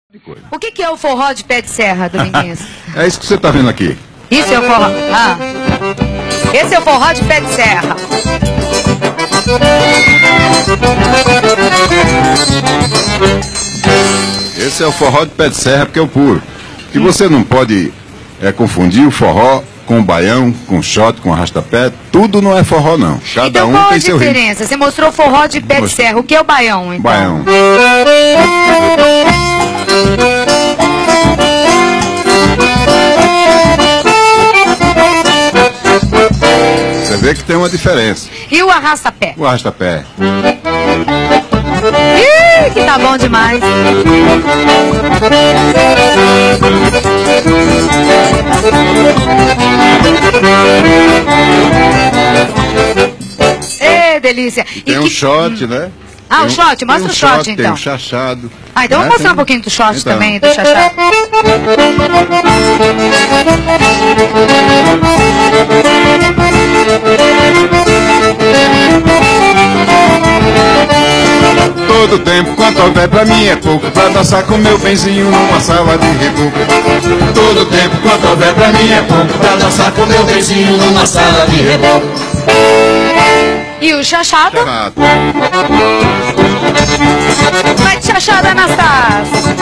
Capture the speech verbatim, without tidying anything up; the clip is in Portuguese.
O que, que é o forró de pé de serra, Dominguinhos? É isso que você está vendo aqui. Isso é o forró. Ah. Esse é o forró de pé de serra. Esse é o forró de pé de serra porque é o puro. E você não pode é, confundir o forró com o baião, com o shot, com o arrastapé. Tudo não é forró, não. Cada então, um qual tem a seu ritmo. diferença? Você mostrou forró de pé de serra. O que é o baião, então? Baião. Você vê que tem uma diferença. E o arrasta-pé? O arrastapé. Ih, que tá bom demais. Ê, delícia. E tem e um que... shot, né? Ah, tem o shot, mostra um o shot, shot, então. Tem um chachado. Ah, então né? vamos mostrar tem... um pouquinho do shot então. também, do chachado. Todo tempo quanto houver pra mim é pouco, pra dançar com meu benzinho numa sala de reboco. Todo tempo quanto houver pra mim é pouco, pra dançar com meu vizinho numa sala de reboco. E o chachado? Chachado. Vai de chachada, Anastácio.